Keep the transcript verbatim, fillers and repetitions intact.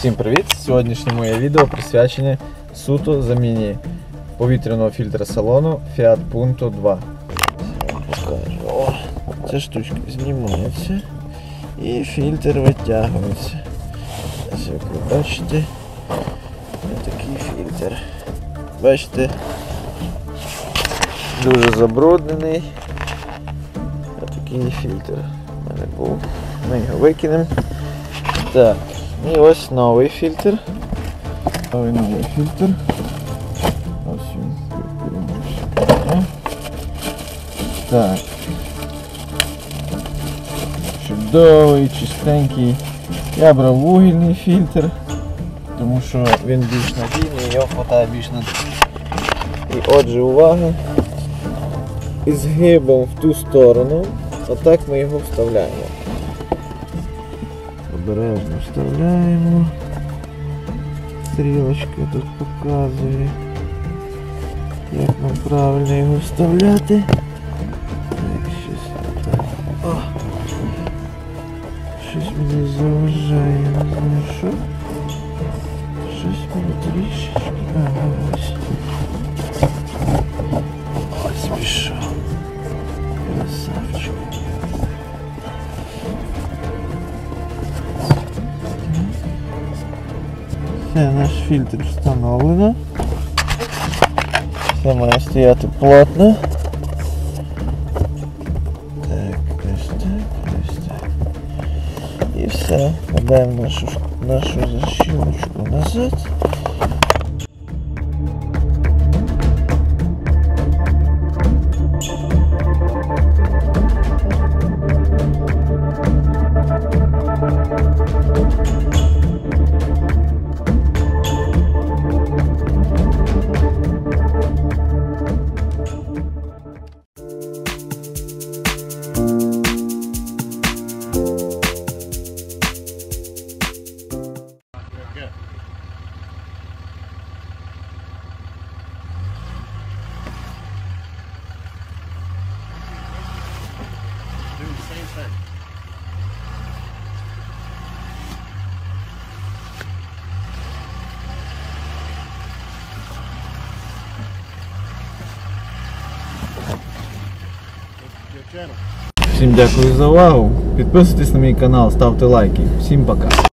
Всім привіт! Сьогоднішнє моє відео присвячене суто заміні повітряного фільтра салону Fiat Punto два. Покажу. О, ця штучка знімається і фільтр витягується. Ось, як ви бачите, ось такий фільтр. Бачите, дуже забруднений. Ось такий фільтр у мене був. Ми його викинемо. Так. І ось новий фільтр. Новий новий фільтр. Ось він. Так. Чудовий, чистенький. Я брав вугільний фільтр, тому що він більш надійний, його вистачає більш на... І отже, увага. І згибом в ту сторону. Отак ми його вставляємо. Обережно вставляємо. Стрілочка тут показує, як нам правильно його вставляти. Так, щось так. О! Щось мені заважає, не знаю що. Щось мені трішечки. Ага, ось. Ось пішов. Красавчик. Все, наш фільтр встановлено. Все має стояти плотно. Так, ось так, ось так. І все. Кладаємо нашу, нашу защілочку назад. Всім дякую за увагу. Підписуйтесь на мій канал, ставте лайки. Всім пока.